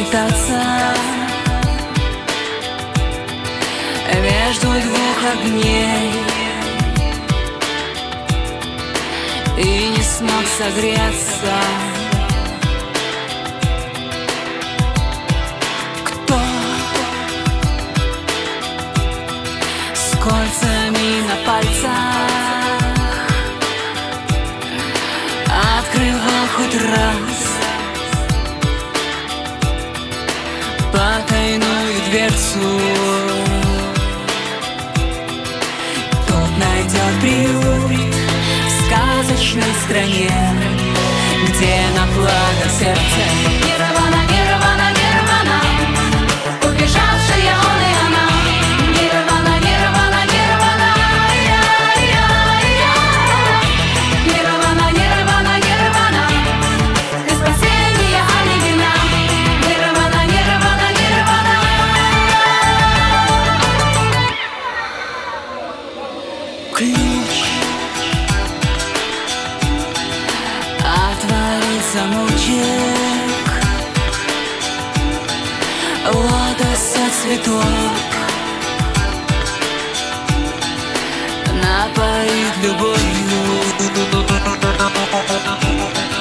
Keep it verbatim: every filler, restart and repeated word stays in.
метаться между двух огней и не смог согреться. Кто с кольцами на пальцах открывал хоть раз потайную дверцу, тот найдет приют в сказочной стране, где на флагах сердце Нирвана, Нирвана, Нирвана, убежавшие он и она. Нирвана, Нирвана, Нирвана, я-я-я. Нирвана, Нирвана, Нирвана, ты спасение, а не вина. Нирвана, Нирвана, Нирвана. Ключ отворит замочек, лотоса цветок напоит любовью.